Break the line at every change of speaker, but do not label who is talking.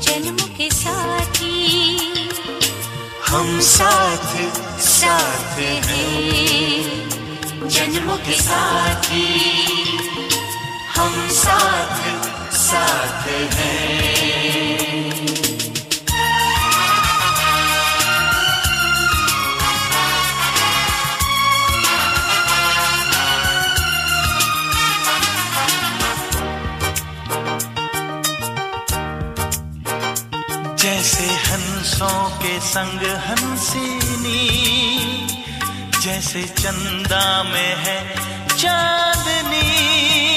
जन्म के साथी,
हम साथ साथ हैं, जन्म के साथी, हम साथ साथ हैं। जैसे हंसों के संग हंसिनी, जैसे चंदा में है चांदनी,